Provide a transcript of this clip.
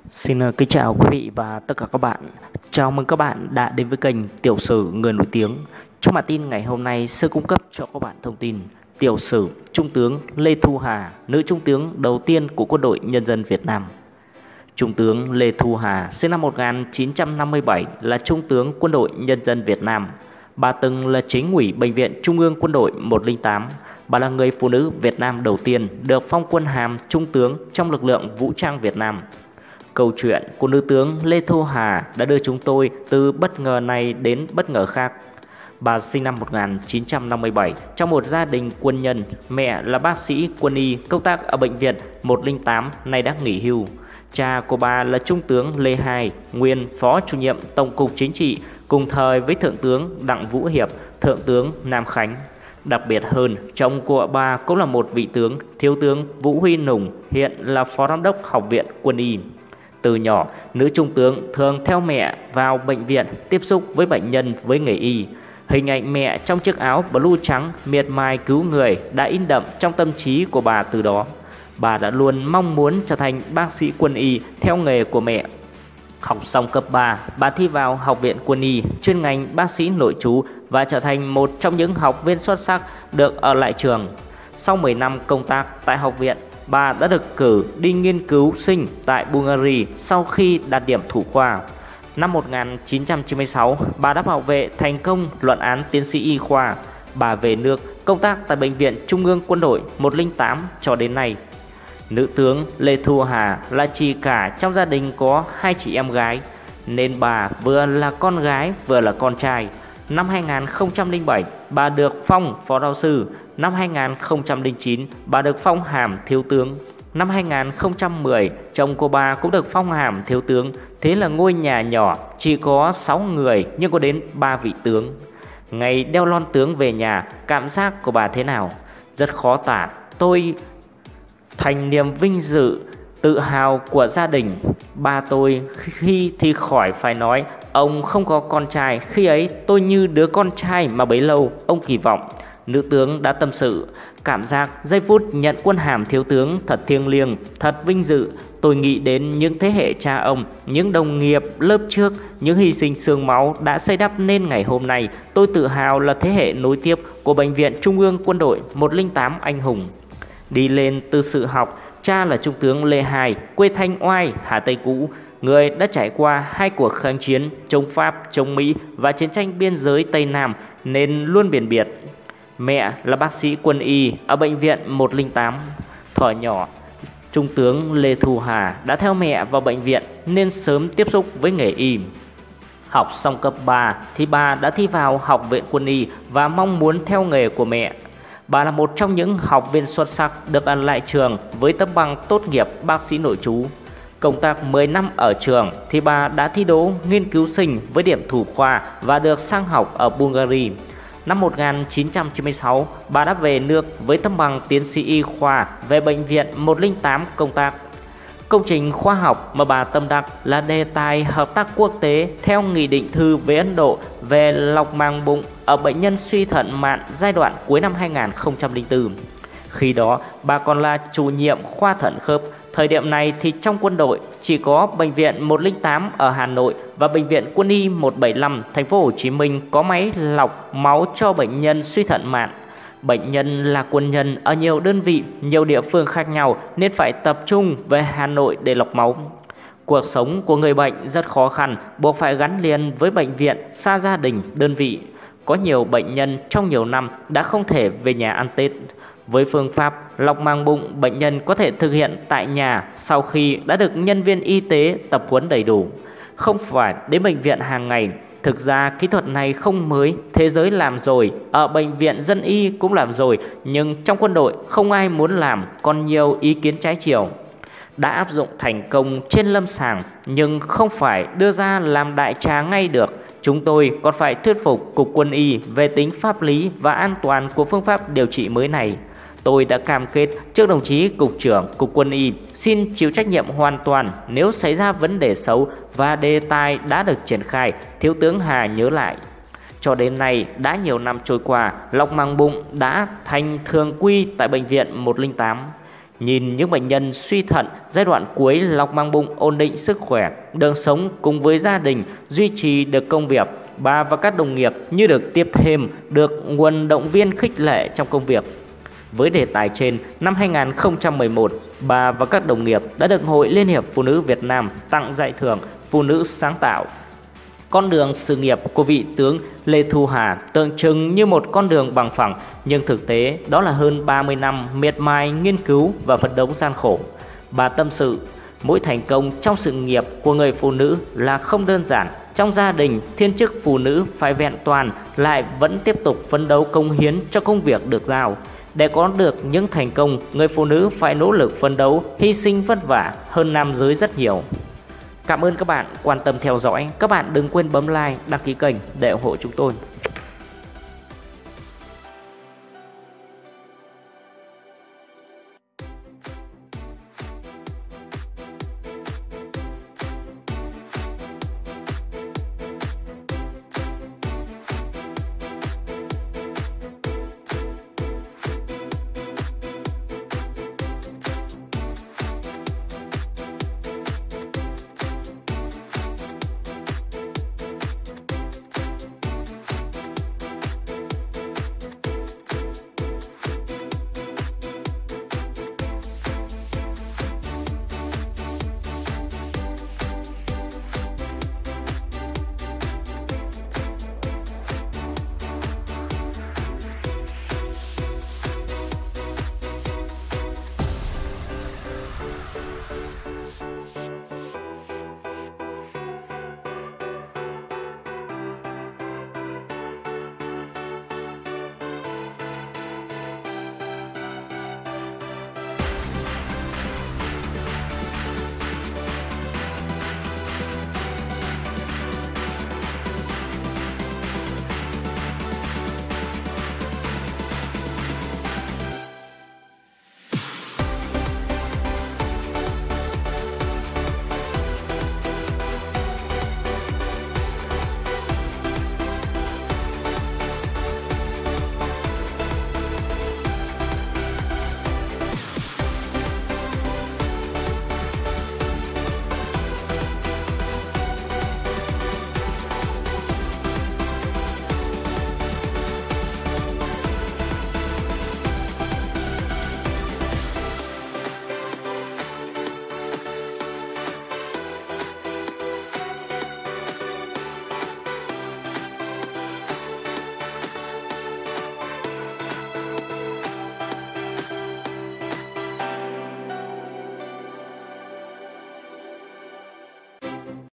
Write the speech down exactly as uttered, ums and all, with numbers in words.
Xin ờ, kính chào quý vị và tất cả các bạn. Chào mừng các bạn đã đến với kênh Tiểu sử Người nổi tiếng. Trong bản tin ngày hôm nay, sẽ cung cấp cho các bạn thông tin tiểu sử Trung tướng Lê Thu Hà, nữ trung tướng đầu tiên của Quân đội Nhân dân Việt Nam. Trung tướng Lê Thu Hà sinh năm một nghìn chín trăm năm mươi bảy, là Trung tướng Quân đội Nhân dân Việt Nam. Bà từng là Chính ủy Bệnh viện Trung ương Quân đội một không tám. Bà là người phụ nữ Việt Nam đầu tiên được phong quân hàm Trung tướng trong lực lượng vũ trang Việt Nam. Câu chuyện của nữ tướng Lê Thu Hà đã đưa chúng tôi từ bất ngờ này đến bất ngờ khác. Bà sinh năm một nghìn chín trăm năm mươi bảy trong một gia đình quân nhân. Mẹ là bác sĩ quân y công tác ở bệnh viện một không tám, nay đã nghỉ hưu. Cha của bà là Trung tướng Lê Hai, nguyên Phó Chủ nhiệm Tổng cục Chính trị, cùng thời với Thượng tướng Đặng Vũ Hiệp, Thượng tướng Nam Khánh. Đặc biệt hơn, chồng của bà cũng là một vị tướng, Thiếu tướng Vũ Huy Nùng, hiện là Phó Giám đốc Học viện Quân y. Từ nhỏ, nữ trung tướng thường theo mẹ vào bệnh viện tiếp xúc với bệnh nhân với nghề y. Hình ảnh mẹ trong chiếc áo blue trắng miệt mài cứu người đã in đậm trong tâm trí của bà từ đó. Bà đã luôn mong muốn trở thành bác sĩ quân y theo nghề của mẹ. Học xong cấp ba, bà thi vào Học viện Quân y chuyên ngành bác sĩ nội trú và trở thành một trong những học viên xuất sắc được ở lại trường. Sau mười năm công tác tại học viện, bà đã được cử đi nghiên cứu sinh tại Bulgaria sau khi đạt điểm thủ khoa. Năm một nghìn chín trăm chín mươi sáu, bà đã bảo vệ thành công luận án tiến sĩ y khoa. Bà về nước công tác tại Bệnh viện Trung ương Quân đội một không tám cho đến nay. Nữ tướng Lê Thu Hà là chị cả trong gia đình có hai chị em gái, nên bà vừa là con gái vừa là con trai. Năm hai nghìn không trăm lẻ bảy, bà được phong phó giáo sư. Năm hai nghìn không trăm lẻ chín, bà được phong hàm thiếu tướng. Năm hai nghìn không trăm mười, chồng của bà cũng được phong hàm thiếu tướng. Thế là ngôi nhà nhỏ chỉ có sáu người nhưng có đến ba vị tướng. Ngày đeo lon tướng về nhà, cảm giác của bà thế nào? Rất khó tả. Tôi thành niềm vinh dự, tự hào của gia đình. Ba tôi khi thì khỏi phải nói, ông không có con trai. Khi ấy tôi như đứa con trai mà bấy lâu ông kỳ vọng. Nữ tướng đã tâm sự, cảm giác giây phút nhận quân hàm thiếu tướng thật thiêng liêng, thật vinh dự. Tôi nghĩ đến những thế hệ cha ông, những đồng nghiệp lớp trước, những hy sinh xương máu đã xây đắp nên ngày hôm nay. Tôi tự hào là thế hệ nối tiếp của Bệnh viện Trung ương Quân đội một không tám anh hùng. Đi lên từ sự học, cha là Trung tướng Lê Hai, quê Thanh Oai, Hà Tây cũ, người đã trải qua hai cuộc kháng chiến chống Pháp, chống Mỹ và chiến tranh biên giới Tây Nam nên luôn biển biệt. Mẹ là bác sĩ quân y ở Bệnh viện một không tám. Thuở nhỏ, Trung tướng Lê Thu Hà đã theo mẹ vào bệnh viện nên sớm tiếp xúc với nghề y. Học xong cấp ba thì bà đã thi vào Học viện Quân y và mong muốn theo nghề của mẹ. Bà là một trong những học viên xuất sắc được ở lại trường với tấm bằng tốt nghiệp bác sĩ nội trú. Công tác mười năm ở trường thì bà đã thi đỗ nghiên cứu sinh với điểm thủ khoa và được sang học ở Bulgaria. Năm một nghìn chín trăm chín mươi sáu, bà đã về nước với tấm bằng tiến sĩ y khoa về Bệnh viện một không tám công tác. Công trình khoa học mà bà tâm đắc là đề tài hợp tác quốc tế theo nghị định thư với Ấn Độ về lọc màng bụng ở bệnh nhân suy thận mạn giai đoạn cuối năm hai nghìn không trăm lẻ bốn. Khi đó, bà còn là chủ nhiệm khoa thận khớp. Thời điểm này thì trong quân đội chỉ có Bệnh viện một không tám ở Hà Nội và Bệnh viện Quân y một bảy năm thành phố Hồ Chí Minh có máy lọc máu cho bệnh nhân suy thận mạn. Bệnh nhân là quân nhân ở nhiều đơn vị, nhiều địa phương khác nhau nên phải tập trung về Hà Nội để lọc máu. Cuộc sống của người bệnh rất khó khăn, buộc phải gắn liền với bệnh viện, xa gia đình, đơn vị. Có nhiều bệnh nhân trong nhiều năm đã không thể về nhà ăn Tết. Với phương pháp lọc màng bụng, bệnh nhân có thể thực hiện tại nhà sau khi đã được nhân viên y tế tập huấn đầy đủ, không phải đến bệnh viện hàng ngày. Thực ra kỹ thuật này không mới, thế giới làm rồi, ở bệnh viện dân y cũng làm rồi, nhưng trong quân đội không ai muốn làm, còn nhiều ý kiến trái chiều. Đã áp dụng thành công trên lâm sàng nhưng không phải đưa ra làm đại trà ngay được. Chúng tôi còn phải thuyết phục Cục Quân y về tính pháp lý và an toàn của phương pháp điều trị mới này. Tôi đã cam kết trước đồng chí Cục trưởng Cục Quân y xin chịu trách nhiệm hoàn toàn nếu xảy ra vấn đề xấu, và đề tài đã được triển khai, Thiếu tướng Hà nhớ lại. Cho đến nay đã nhiều năm trôi qua, lọc màng bụng đã thành thường quy tại Bệnh viện một không tám. Nhìn những bệnh nhân suy thận giai đoạn cuối lọc màng bụng ổn định sức khỏe, đường sống cùng với gia đình duy trì được công việc, bà và các đồng nghiệp như được tiếp thêm được nguồn động viên khích lệ trong công việc. Với đề tài trên, năm hai nghìn không trăm mười một, bà và các đồng nghiệp đã được Hội Liên hiệp Phụ nữ Việt Nam tặng giải thưởng Phụ nữ sáng tạo. Con đường sự nghiệp của vị tướng Lê Thu Hà tượng trưng như một con đường bằng phẳng, nhưng thực tế đó là hơn ba mươi năm miệt mài nghiên cứu và phấn đấu gian khổ. Bà tâm sự, mỗi thành công trong sự nghiệp của người phụ nữ là không đơn giản. Trong gia đình, thiên chức phụ nữ phải vẹn toàn lại vẫn tiếp tục phấn đấu cống hiến cho công việc được giao. Để có được những thành công, người phụ nữ phải nỗ lực phấn đấu, hy sinh vất vả hơn nam giới rất nhiều. Cảm ơn các bạn quan tâm theo dõi. Các bạn đừng quên bấm like, đăng ký kênh để ủng hộ chúng tôi.